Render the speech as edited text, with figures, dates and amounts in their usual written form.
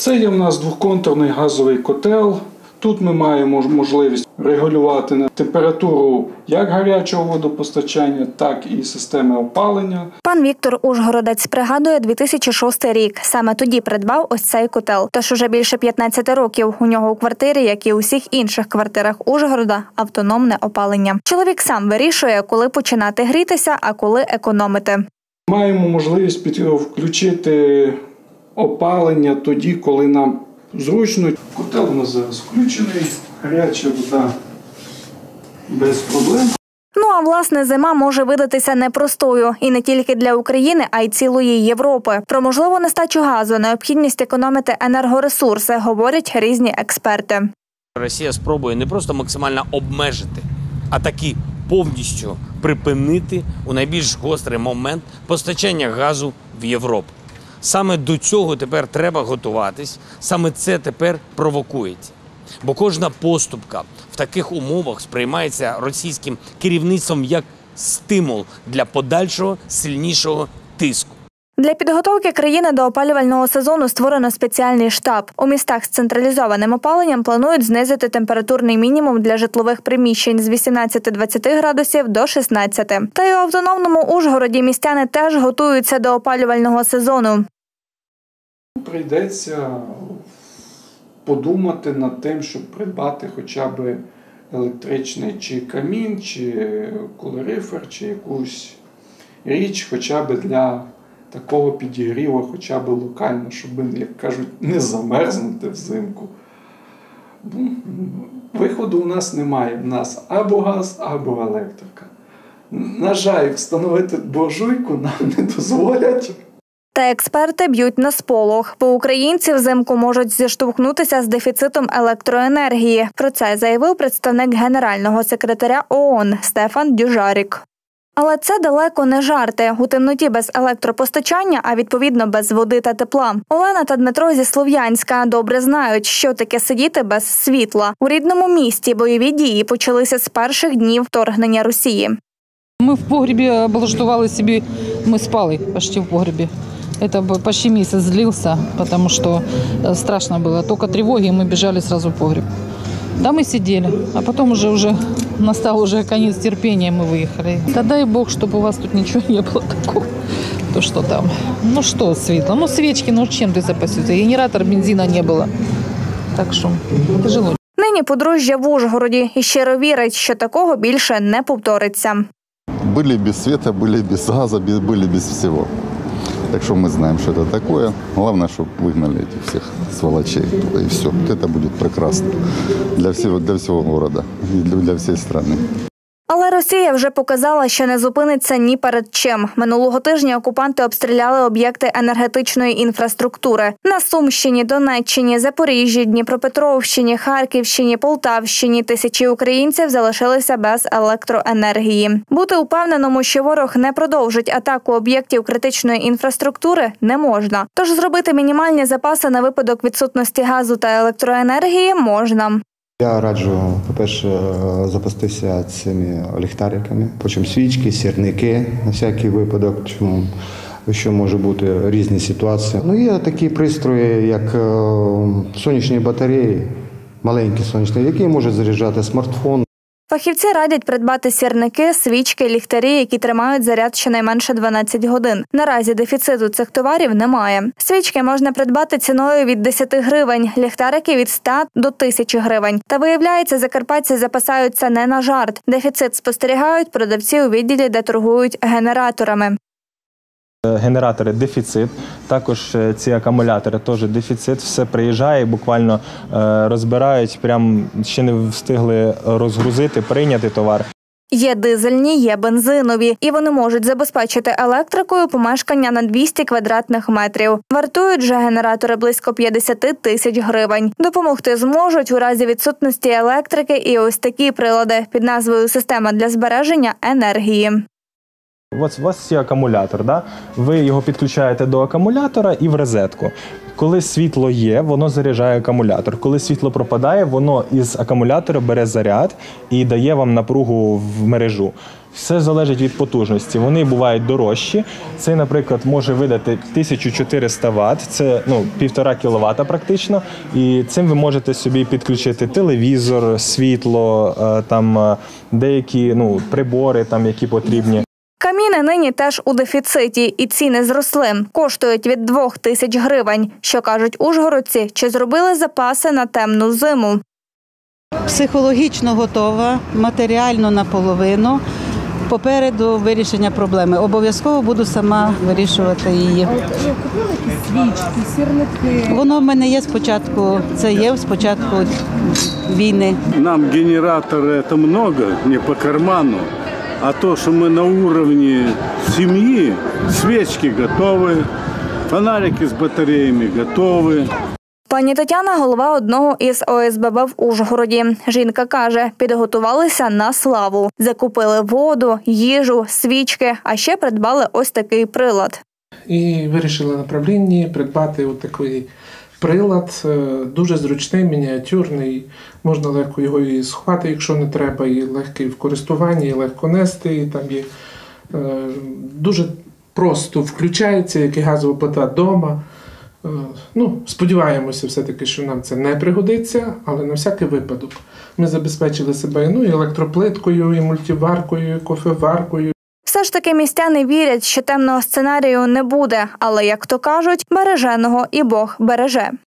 Це є в нас двоконтурний газовий котел. Тут ми маємо можливість регулювати температуру як гарячого водопостачання, так і системи опалення. Пан Віктор Ужгородець пригадує 2006 рік. Саме тоді придбав ось цей котел. Тож уже більше 15 років у нього у квартирі, як і у всіх інших квартирах Ужгорода, автономне опалення. Чоловік сам вирішує, коли починати грітися, а коли економити. Маємо можливість включити опалення тоді, коли нам зручно. Котел у нас зараз включений, гаряча вода без проблем. Ну а власне зима може видатися непростою. І не тільки для України, а й цілої Європи. Про можливу нестачу газу, необхідність економити енергоресурси говорять різні експерти. Росія спробує не просто максимально обмежити, а таки повністю припинити у найбільш гострий момент постачання газу в Європу. Саме до цього тепер треба готуватись, саме це тепер провокується. Бо кожна поступка в таких умовах сприймається російським керівництвом як стимул для подальшого сильнішого тиску. Для підготовки країни до опалювального сезону створено спеціальний штаб. У містах з централізованим опаленням планують знизити температурний мінімум для житлових приміщень з 18-20 градусів до 16. Та й у автономному Ужгороді містяни теж готуються до опалювального сезону. Прийдеться подумати над тим, щоб придбати хоча б електричний чи камін, чи калорифер, чи якусь річ хоча б для такого підігріву, хоча б локально, щоб, як кажуть, не замерзнути взимку. Виходу у нас немає. У нас або газ, або електрика. На жаль, встановити буржуйку нам не дозволять. Та експерти б'ють на сполох, бо українці взимку можуть зіштовхнутися з дефіцитом електроенергії. Про це заявив представник генерального секретаря ООН Стефан Дюжарік. Але це далеко не жарти. У темноті без електропостачання, а відповідно без води та тепла. Олена та Дмитро зі Слов'янська добре знають, що таке сидіти без світла. У рідному місті бойові дії почалися з перших днів вторгнення Росії. Ми в погребі облаштували собі, ми спали почти в погребі. Это почти месяц длился, потому что страшно было. Только тревоги, и мы бежали сразу в погреб. Да, мы сидели, а потом уже настал уже конец терпения, мы выехали. Да дай Бог, чтобы у вас тут ничего не было такого. То что там? Ну что светло? Ну свечки, ну чем ты запасешься? Генератор, бензина не было. Так что тяжело. Нині подружжя в Ужгороді і щиро вірить, що такого більше не повториться. Были без света, были без газа, были без всего. Так что мы знаем, что это такое. Главное, чтобы выгнали этих всех сволочей. И все. Вот это будет прекрасно для всего города и для всей страны. Але Росія вже показала, що не зупиниться ні перед чим. Минулого тижня окупанти обстріляли об'єкти енергетичної інфраструктури. На Сумщині, Донеччині, Запоріжжі, Дніпропетровщині, Харківщині, Полтавщині тисячі українців залишилися без електроенергії. Бути упевненому, що ворог не продовжить атаку об'єктів критичної інфраструктури, не можна. Тож зробити мінімальні запаси на випадок відсутності газу та електроенергії можна. Я раджу, по-перше, запастися цими ліхтариками, потім свічки, сірники на всякий випадок, що може бути різні ситуації. Ну, є такі пристрої, як сонячні батареї, маленькі сонячні, які можуть заряджати смартфон. Фахівці радять придбати сірники, свічки, ліхтарі, які тримають заряд щонайменше 12 годин. Наразі дефіциту цих товарів немає. Свічки можна придбати ціною від 10 гривень, ліхтарики від 100 до 1000 гривень. Та виявляється, закарпатці запасаються не на жарт. Дефіцит спостерігають продавці у відділі, де торгують генераторами. Генератори – дефіцит, також ці акумулятори – теж дефіцит. Все приїжджає, буквально розбирають, прям ще не встигли розгрузити, прийняти товар. Є дизельні, є бензинові, і вони можуть забезпечити електрикою помешкання на 200 квадратних метрів. Вартують же генератори близько 50 тисяч гривень. Допомогти зможуть у разі відсутності електрики і ось такі прилади під назвою «Система для збереження енергії». У вас є акумулятор, да? Ви його підключаєте до акумулятора і в розетку. Коли світло є, воно заряджає акумулятор. Коли світло пропадає, воно із акумулятора бере заряд і дає вам напругу в мережу. Все залежить від потужності. Вони бувають дорожчі. Цей, наприклад, може видати 1400 Вт, це 1,5 кВт практично. І цим ви можете собі підключити телевізор, світло, там деякі прибори, там, які потрібні. Каміни нині теж у дефіциті, і ціни зросли. Коштують від 2000 гривень. Що кажуть ужгородці, чи зробили запаси на темну зиму? Психологічно готова, матеріально наполовину. Попереду вирішення проблеми. Обов'язково буду сама вирішувати її. Купили якісь свічки, сірники? Воно в мене є спочатку, це є спочатку війни. Нам генератора це много, не по карману. А то, що ми на уровне сім'ї, свічки готові, фонарики з батареями готові. Пані Тетяна – голова одного із ОСББ в Ужгороді. Жінка каже, підготувалися на славу. Закупили воду, їжу, свічки, а ще придбали ось такий прилад. І вирішили на правлінні придбати такий прилад, дуже зручний, мініатюрний. Можна легко його і сховати, якщо не треба, і легкий в користуванні, і легко нести. І там є дуже просто включається, як і газова плита вдома. Сподіваємося все-таки, що нам це не пригодиться, але на всякий випадок. Ми забезпечили себе і електроплиткою, і мультиваркою, і кофеваркою. Все ж таки містяни вірять, що темного сценарію не буде, але, як то кажуть, береженого і Бог береже.